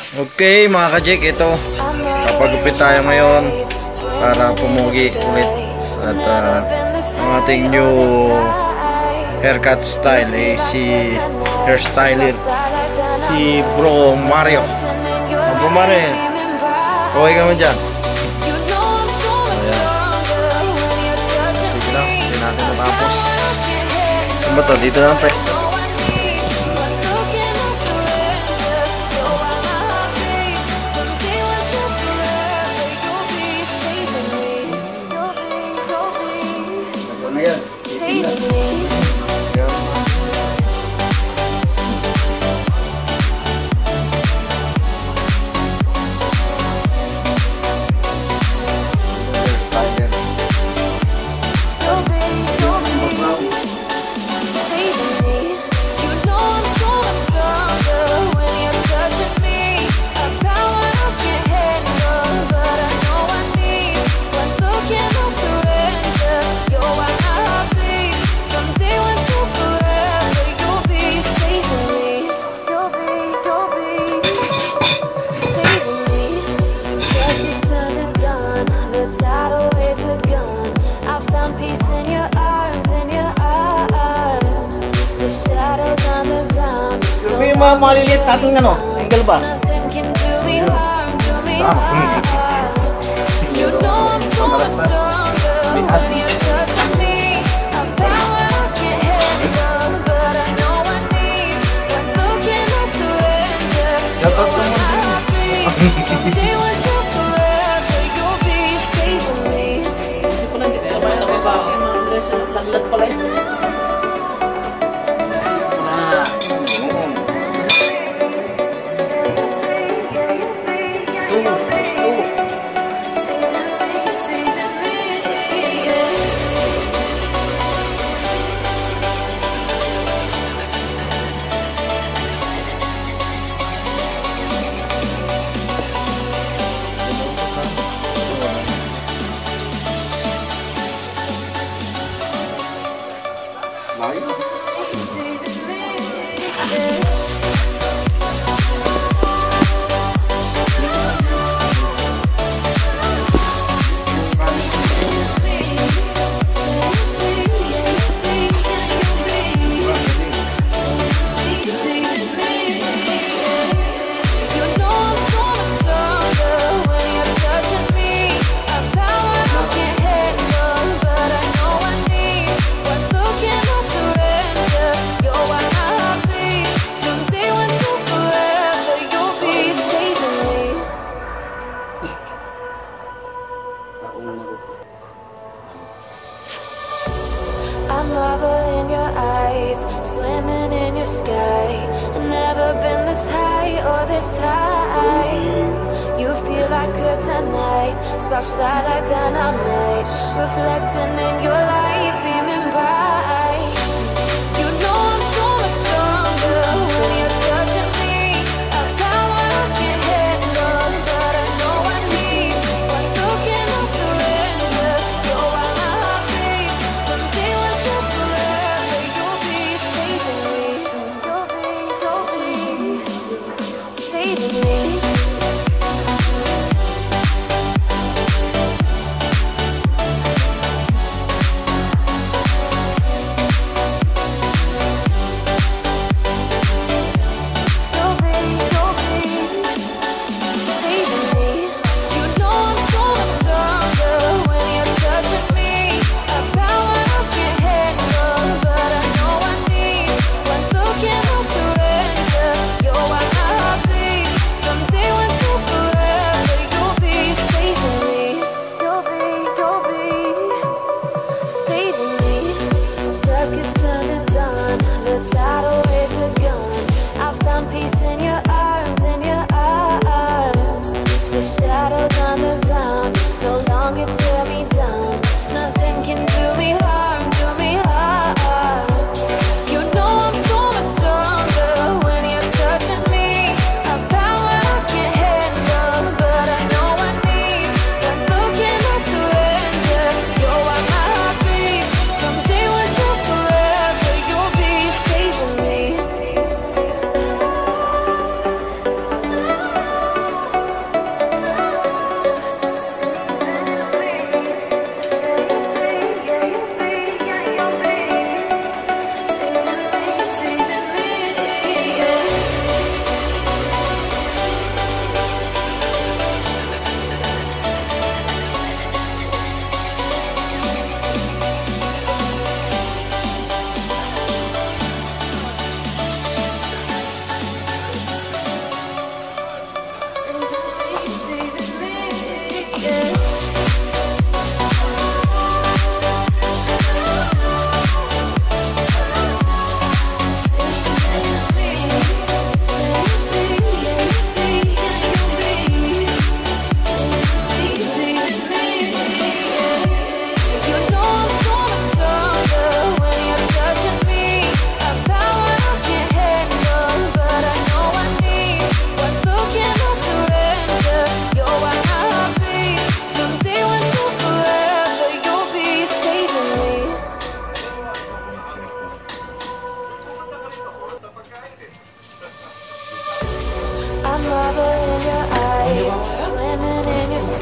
Okay mga ka-Jake, ito kapagupit tayo ngayon para pumugi ulit. At ang ating new haircut style ay si hairstylist si Bro Mario. Bro Mario, okay ka mo dyan? Sige lang, hindi natin natapos. Ano ba ito? Dito lang pre. Yung mga maliliit natin ano, angle ba? I marvel in your eyes, swimming in your sky. I've never been this high or this high. You feel like kryptonite, sparks fly like dynamite, reflecting in your light, beaming bright. You know I'm so much stronger when you're touching me. I've got what I can't handle, but I know I need. One look and I'll surrender. You're why my heart beats. From day one to forever, you'll be saving me. You'll be saving me.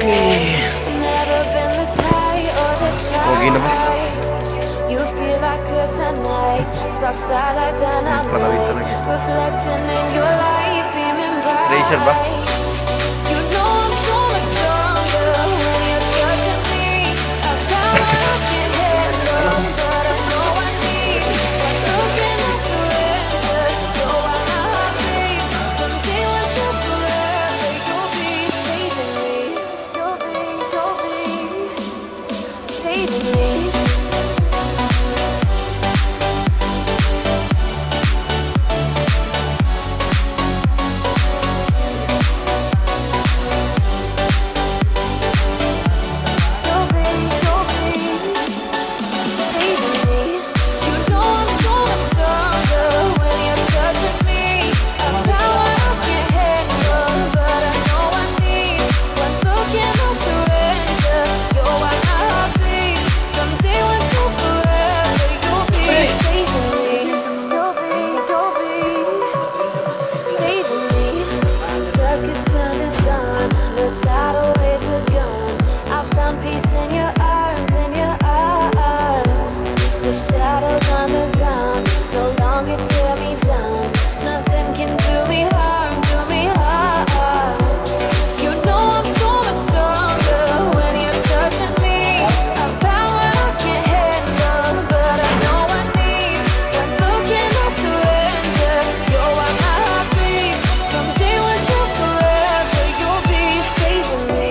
Okay. Never been this high or this Okay na ba? high. You feel like kryptonite. Sparks fly like Palawit dynamite. talaga. Reflecting in your light, beaming bright. Racer ba? You know I'm so much stronger when you're touching me. I've got what I can't handle, but I know I need. One look and I surrender. You're why my heart beats. From day one to forever, you'll be saving me. You'll be saving me. Shadows on the ground no longer tear me down. Nothing can do me harm, do me harm. You know I'm so much stronger when you're touching me. I've got what I can't handle, but I know I need. One look and I surrender. You're why my heart beats. From day one to forever, you'll be saving me.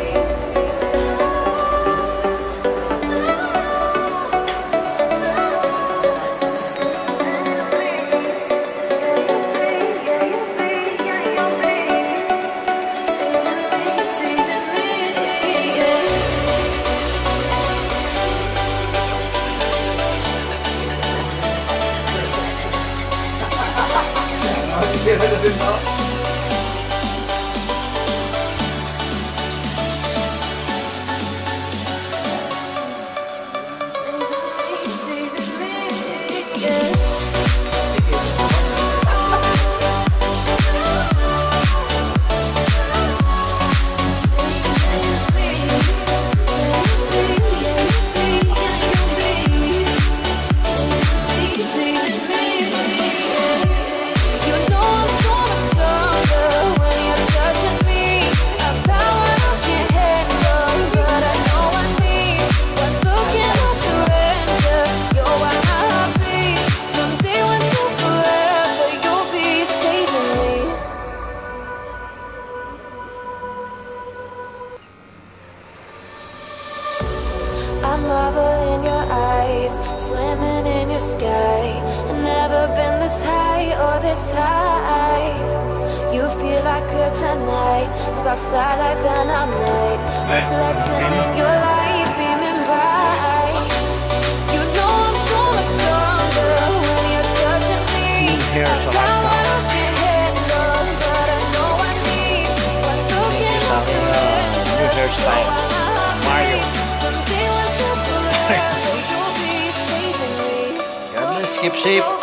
I marvel in your eyes, swimming in your sky. Never been this high or this high. You feel like kryptonite, sparks fly like dynamite. Reflecting in your light, beaming bright. You know I'm so much stronger when you're touching me. Here's a I've got what I can't handle, but I know I need. One look and I surrender. New hairstyle. Mario. From day one to forever, you'll be saving me. Yan, skip shape.